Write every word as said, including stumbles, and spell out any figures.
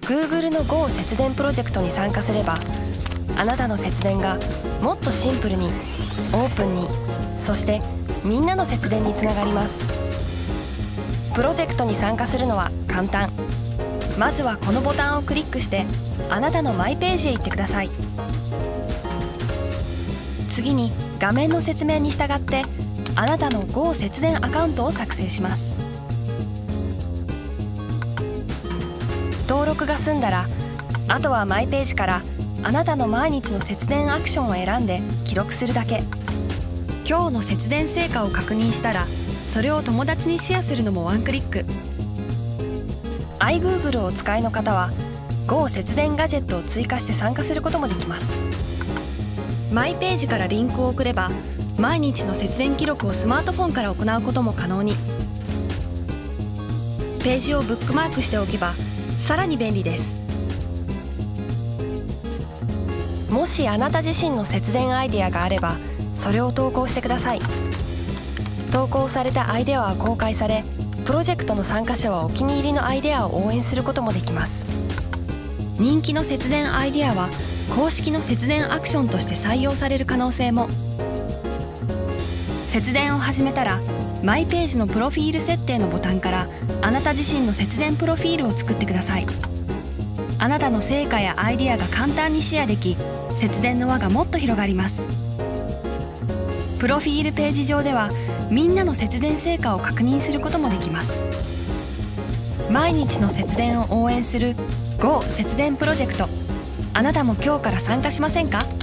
Google の ゴー 節電プロジェクトに参加すれば、あなたの節電がもっとシンプルに、オープンに、そしてみんなの節電につながります。プロジェクトに参加するのは簡単。まずはこのボタンをクリックしてあなたのマイページへ行ってください。次に画面の説明に従ってあなたの ゴー 節電アカウントを作成します。登録が済んだら、あとはマイページからあなたの毎日の節電アクションを選んで記録するだけ。今日の節電成果を確認したら、それを友達にシェアするのもワンクリック。 iGoogle をお使いの方は ゴー 節電ガジェットを追加して参加することもできます。マイページからリンクを送れば、毎日の節電記録をスマートフォンから行うことも可能に。ページをブックマークしておけばさらに便利です。もしあなた自身の節電アイデアがあれば、それを投稿してください。投稿されたアイデアは公開され、プロジェクトの参加者はお気に入りのアイデアを応援することもできます。人気の節電アイデアは公式の節電アクションとして採用される可能性も。節電を始めたら、マイページのプロフィール設定のボタンからあなた自身の節電プロフィールを作ってください。あなたの成果やアイデアが簡単にシェアでき、節電の輪がもっと広がります。プロフィールページ上ではみんなの節電成果を確認することもできます。毎日の節電を応援する ゴー 節電プロジェクト、あなたも今日から参加しませんか？